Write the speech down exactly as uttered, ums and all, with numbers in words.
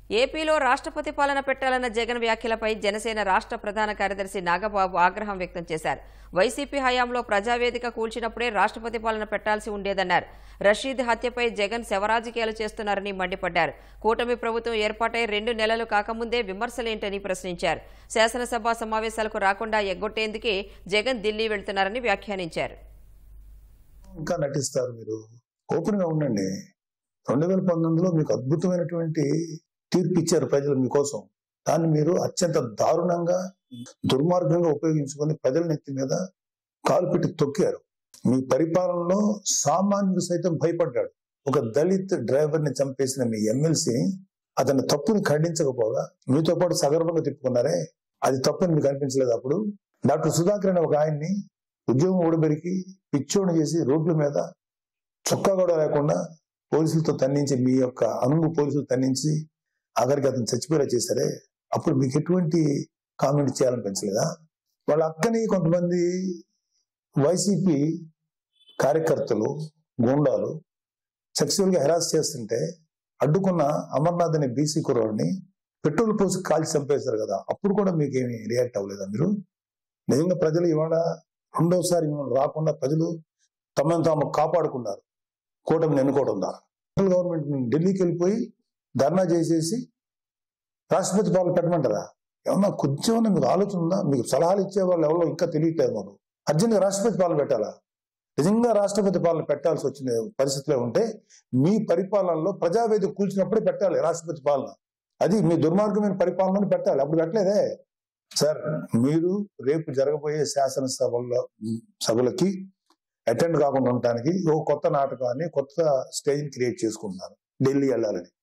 ఏపీలో రాష్ట్రపతి పాలన పెట్టాలన్న జగన్ వ్యాఖ్యలపై జనసేన రాష్ట్ర ప్రధాన కార్యదర్శి నాగబాబు ఆగ్రహం వ్యక్తం చేశారు. వైసీపీ హయాంలో ప్రజావేదిక కూల్చినప్పుడే రాష్ట్రపతి పాలన పెట్టాల్సి ఉండేదన్నారు. రషీద్ హత్యపై జగన్ శవరాజకీయాలు చేస్తున్నారని మండిపడ్డారు. కూటమి ప్రభుత్వం ఏర్పాటై రెండు నెలలు కాకముందే విమర్శలేంటని ప్రశ్నించారు. శాసనసభ సమావేశాలకు రాకుండా ఎగ్గొట్టేందుకే జగన్ ఢిల్లీ వెళ్తున్నారని వ్యాఖ్యానించారు. ఇంకా నటిస్తారు మీరు, ఓపెన్ గా ఉండండి. రెండు వేల పంతొమ్మిదిలో మీకు అద్భుతమైనటువంటి తీర్పు ఇచ్చారు ప్రజలు మీకోసం. దాన్ని మీరు అత్యంత దారుణంగా దుర్మార్గంగా ఉపయోగించుకొని ప్రజల నెత్తి మీద కాలు పెట్టి తొక్కారు. మీ పరిపాలనలో సామాన్యుడు సైతం భయపడ్డాడు. ఒక దళిత్ డ్రైవర్ ని చంపేసిన మీ ఎమ్మెల్సీ అతని తప్పుని ఖండించకపోగా మీతో పాటు సగర్వంగా తిప్పుకున్నారే, అది తప్పని మీకు అనిపించలేదు. అప్పుడు డాక్టర్ సుధాకర్ అనే ఒక ఆయన్ని ఉద్యోగం ఊడబెరికి పిచ్చోడు చేసి రోడ్ల మీద చొక్కా కూడా లేకుండా పోలీసులతో తన్నించి, మీ యొక్క అనుము పోలీసులు తన్నించి ఆఖరికి అతను చచ్చిపోయేలా చేశారే, అప్పుడు మీకు ఎటువంటి కామెంట్ చేయాలనిపించలేదా? వాళ్ళ అక్కని కొంతమంది వైసీపీ కార్యకర్తలు గూండాలు సెక్సువల్ గా హెరాస్ చేస్తుంటే అడ్డుకున్న అమర్నాథ్ అనే బీసీ కుర్రాడిని పెట్రోల్ పోసి కాల్చి చంపేశారు కదా, అప్పుడు కూడా మీకేమి రియాక్ట్ అవ్వలేదా మీరు? నిజంగా ప్రజలు ఇవాళ రెండోసారి మిమ్మల్ని రాకుండా ప్రజలు తమను తాము కాపాడుకున్నారు కూటమిని ఎన్నుకోవడం ద్వారా. సెంట్రల్ గవర్నమెంట్ ఢిల్లీకి వెళ్ళిపోయి ధర్నా చేసేసి రాష్ట్రపతి పాలన పెట్టమంటారా? ఏమన్నా కొంచెం మీకు ఆలోచన ఉందా? మీకు సలహాలు ఇచ్చే వాళ్ళు ఎవరో ఇంకా తెలియట్లేదు. మాకు అర్జెంట్గా రాష్ట్రపతి పాలన పెట్టాలా? నిజంగా రాష్ట్రపతి పాలన పెట్టాల్సి వచ్చిన పరిస్థితిలో ఉంటే మీ పరిపాలనలో ప్రజావేదిక కూల్చినప్పుడే పెట్టాలి రాష్ట్రపతి పాలన. అది మీ దుర్మార్గమైన పరిపాలనని పెట్టాలి, అప్పుడు పెట్టలేదే. సార్, మీరు రేపు జరగబోయే శాసనసభల సభలకి అటెండ్ కాకుండా ఉండటానికి ఓ కొత్త నాటకాన్ని, కొత్త స్టేజ్ క్రియేట్ చేసుకుంటున్నారు ఢిల్లీ వెళ్ళాలని.